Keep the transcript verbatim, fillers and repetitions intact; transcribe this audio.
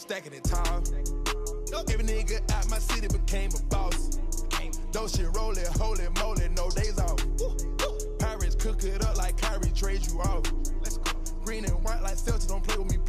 stacking it tall. Every nigga out my city became a boss. Those shit rollin', holy moly, no days off. Pirates cook it up like Kyrie trade you off. Green and white like Celtics, don't play with me.